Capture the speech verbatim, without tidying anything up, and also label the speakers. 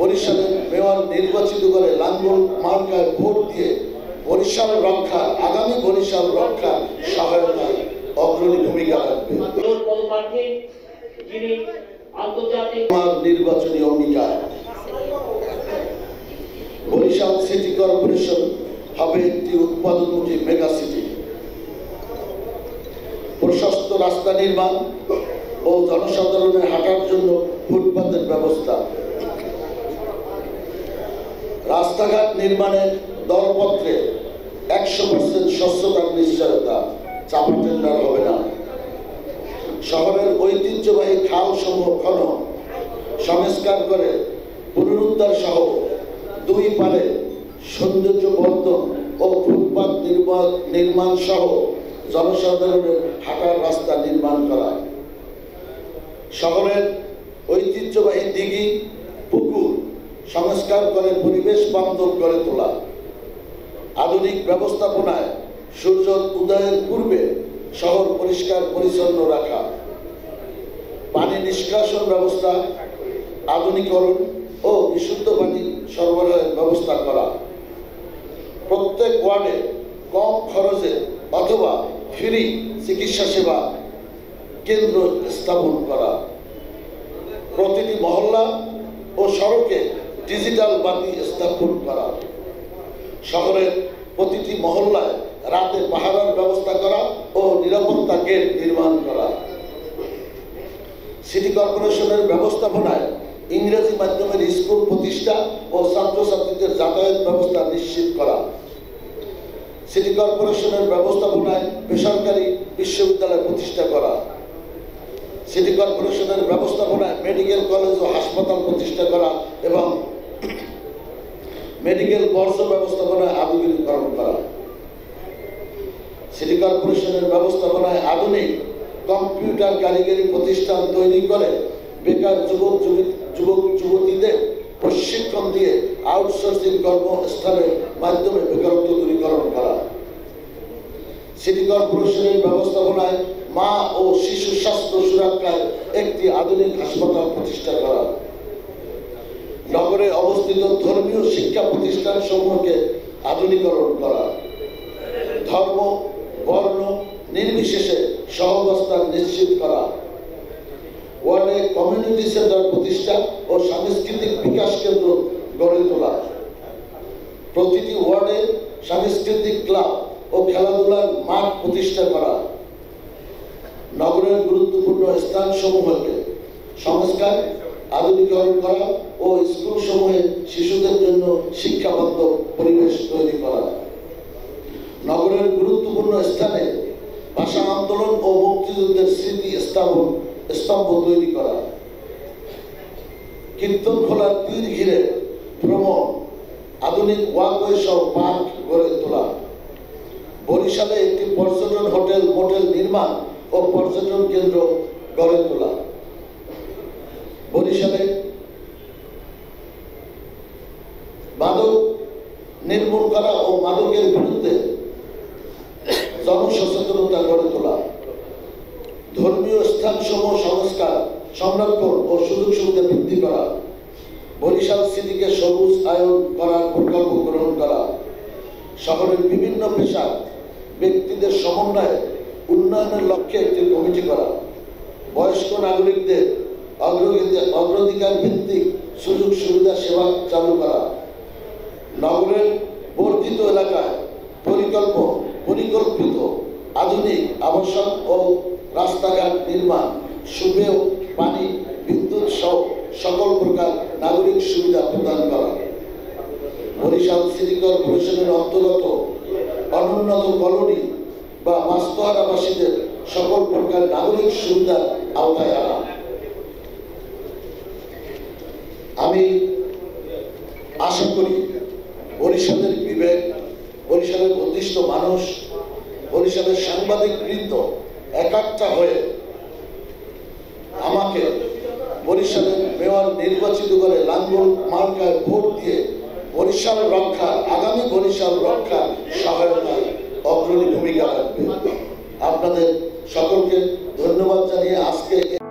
Speaker 1: বরিশালের মেয়র নির্বাচিত করে লাঙ্গল মার্কায় ভোট দিয়ে বরিশাল রক্ষা আগামী বরিশাল রক্ষা সহায়তায় অগ্রণী ভূমিকা রাখবে। নির্বাচনী অঙ্গীকার, বরিশাল সিটি কর্পোরেশন হবে একটি উৎপাদনমুখী মেগা সিটি। প্রশস্ত রাস্তা নির্মাণ ও জনসাধারণের হাঁটার জন্য ফুটপাতের ব্যবস্থা, রাস্তাঘাট নির্মাণের দরপত্রে একশো পার্সেন্ট স্বচ্ছতার নিশ্চয়তা, চাপা টেন্ডার হবে না। শহরের ঐতিহ্যবাহী খাল সমূহ খনন সংস্কার করে পুনরুদ্ধার সহ দুই পারে সৌন্দর্য বর্ধন ও ফুটপাত নির্মাণ নির্মাণ সহ জনসাধারণের হাঁটার রাস্তা নির্মাণ করা। শহরের ঐতিহ্যবাহী দিঘি পুকুর সংস্কার করে পরিবেশ বান্ধব করে তোলা। আধুনিক ব্যবস্থাপনায় সূর্য উদয়ের পূর্বে শহর পরিষ্কার পরিচ্ছন্ন রাখা। পানি নিষ্কাশন ব্যবস্থা আধুনিকরণ ও বিশুদ্ধ পানি সরবরাহের ব্যবস্থা করা। প্রত্যেক ওয়ার্ডে কম খরচে অথবা ফ্রি চিকিৎসা সেবা কেন্দ্র স্থাপন করা। প্রতিটি মহল্লা ও সড়কে ডিজিটাল বাতি স্থাপন করা। শহরের প্রতিটি মহল্লায় রাতে পাহারার ব্যবস্থা করা ও নিরাপত্তা গেট নির্মাণ করা। সিটি কর্পোরেশনের ব্যবস্থাপনায় ইংরেজি মাধ্যমের স্কুল প্রতিষ্ঠা ও ছাত্রছাত্রীদের যাতায়াত ব্যবস্থা নিশ্চিত করা। সিটি কর্পোরেশনের ব্যবস্থাপনায় বেসরকারি বিশ্ববিদ্যালয় প্রতিষ্ঠা করা। সিটি কর্পোরেশনের ব্যবস্থাপনায় মেডিকেল কলেজ ও হাসপাতাল প্রতিষ্ঠা করা এবং মেডিকেল বর্জ্য ব্যবস্থাপনায় আধুনিকীকরণ করা। সিটি কর্পোরেশনের ব্যবস্থাপনায় আধুনিক কম্পিউটার কারিগরি প্রতিষ্ঠান তৈরি করে বেকার যুবক যুবক যুবতীদের প্রশিক্ষণ দিয়ে আউটসোর্সিং কর্মস্থানের মাধ্যমে বেকারত্ব দূরীকরণ করা। সিটি কর্পোরেশনের ব্যবস্থাপনায় মা ও শিশু স্বাস্থ্য সুরক্ষায় একটি আধুনিক হাসপাতাল প্রতিষ্ঠা করা। নগরে অবস্থিত ধর্মীয় শিক্ষা প্রতিষ্ঠান সমূহকে আধুনিকরণ করা। ধর্ম বর্ণ নির্বিশেষে সহাবস্থান নিশ্চিত করা। ওয়ার্ডে কমিউনিটি সেন্টার প্রতিষ্ঠা ও সাংস্কৃতিক বিকাশ কেন্দ্র গড়ে তোলা। প্রতিটি ওয়ার্ডে সাংস্কৃতিক ক্লাব ও খেলাধুলার মাঠ প্রতিষ্ঠা করা। নগরের গুরুত্বপূর্ণ স্থান সমূহকে সংস্কার আধুনিকরণ করা ও স্কুল সমূহে শিশুদের জন্য শিক্ষাবান্ধব পরিবেশ তৈরি করা। নগরের গুরুত্বপূর্ণ স্থানে ভাষা আন্দোলন ও মুক্তিযুদ্ধের স্মৃতি স্থাপন স্তম্ভ তৈরি করা। কীর্তনখোলার তীর ঘিরে ভ্রমণ, আধুনিক ওয়াকওয়ে সহ পার্ক গড়ে তোলা। বরিশালে একটি পর্যটন হোটেল মোটেল নির্মাণ ও পর্যটন কেন্দ্র গড়ে তোলা। বরিশালে মাদক নির্মূল করা ও মাদকের বিরুদ্ধে জনসচেতনতা গড়ে তোলা। ধর্মীয় স্থানসমূহ সংস্কার সংরক্ষণ ও সুযোগ সুবিধা বৃদ্ধি করা। বরিশাল সিটিকে সবুজ আয়ন করার প্রকল্প গ্রহণ করা। শহরের বিভিন্ন পেশার ব্যক্তিদের সমন্বয়ে উন্নয়নের লক্ষ্যে একটি কমিটি করা। বয়স্ক নাগরিকদের অগ্রাধিকার ভিত্তিক সুযোগ সুবিধা সেবা চালু করা। নগরের বর্ধিত এলাকায় পরিকল্প পরিকল্পিত আধুনিক আবাসন ও রাস্তাঘাট নির্মাণ, সুপেয় পানি, বিদ্যুৎ সহ সকল প্রকার নাগরিক সুবিধা প্রদান করা। বরিশাল সিটি কর্পোরেশনের অন্তর্গত অনুন্নত কলোনি বা বাস্তুহারাবাসীদের সকল প্রকার নাগরিক সুবিধার আওতায় আনা। আমি আশা করি বরিশালের বিবেক, বরিশালের প্রতিষ্ঠিত মানুষ, বরিশালের সাংবাদিক বৃন্দ একাত্তা হয়ে আমাকে বরিশালের মেয়র নির্বাচিত করে লাঙ্গল মার্কায় ভোট দিয়ে বরিশাল রক্ষা আগামী বরিশাল রক্ষা সহায়তায় অগ্রণী ভূমিকা রাখবে। আপনাদের সকলকে ধন্যবাদ জানিয়ে আজকে